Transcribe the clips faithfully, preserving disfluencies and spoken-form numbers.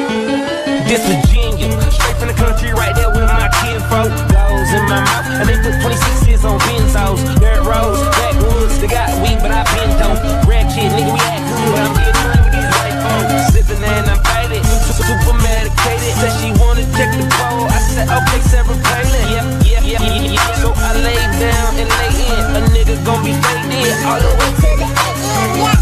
This Virginia, straight from the country, right there with my kinfolk. Goes in my mouth, and they put twenty-sixes on benzos. Dirt roads, backwoods, they got weed, but I been dope. Rap shit, nigga, we act good. I'm getting money with these white folks. Sippin' and I'm faded, super medicated. Said she wanna check the pole. I said, okay, Sarah Palin. Yep, yep, yep, yep, yep. So I lay down and lay in. A nigga gon' be faded all the way to the end.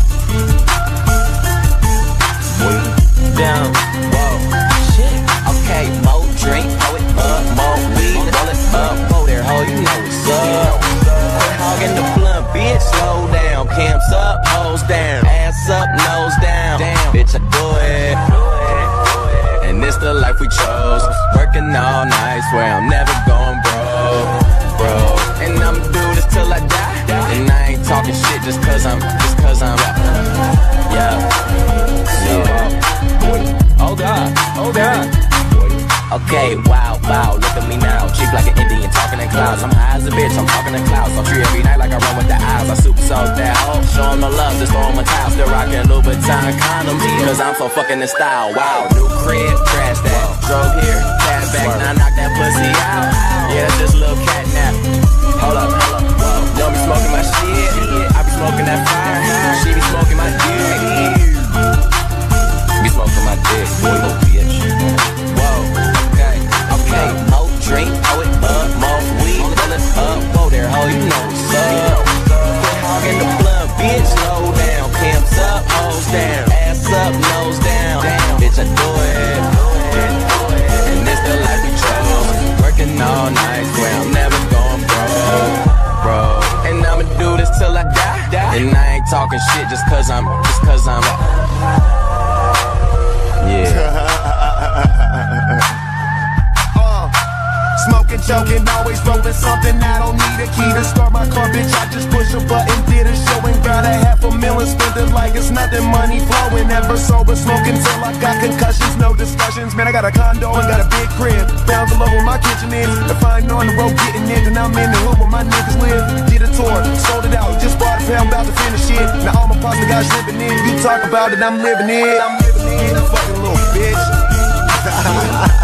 Down, whoa, shit. Okay, more drink, pour it up, more weed, roll it up, whoa there, ho, you know what's up. Quit hogging the blunt, bitch, slow down. Camps up, hoes down, ass up, nose down. Damn, bitch, I do it. And it's the life we chose. Working all night, swear I'm never going broke, bro. And I'ma do this till I die. And I ain't talking shit just cause I'm, just cause I'm, yeah, yeah. Oh God, oh God. Okay, wow, wow, look at me now. Cheap like an Indian, talking in clouds. I'm high as a bitch, I'm talking in clouds. I'm tree every night like I run with the eyes. I super soak that hoe, show 'em the love, just throw 'em a towel. Still rockin' Louboutin condoms, cause I'm so fucking in style. Wow, new crib, crash that. Drove here, cash back, now knock that pussy out. Yeah, that's just a little cat nap. Hold up, hold up, whoa. Don't be smoking my shit, I be smoking that fire. She be smoking my dick. Be smoking my dick, boy, little bitch. Whoa, okay, okay. More drink, pour it up, more weed, roll it up. Whoa there, ho, you know what's up. Quit hogging the blunt, bitch, slow down. Camps up, hoes down, ass up, nose down. Damn, bitch, I do it. And it's the life we chose. Working all night, swear I'm never going broke, bro. And I'ma do this till I die. And I ain't talking shit just cause I'm, just cause I'm. Yeah. uh, smoking, joking, always rolling something. I don't need a key to start my car, bitch. I just push a button, did a show and got a half a million. Spend it like it's nothing, money flowing. Never sober, smoking till I got concussions. No discussions, man. I got a condo and got a big crib. Down below where my kitchen is. If I ain't on the road getting it, then I'm in the hood where my niggas live. Did a tour, sold it out, just bought a pound, about to finish it. Now all my pasta guys living in. You talk about it, I'm living it. I'm living it. Fucking little bitch.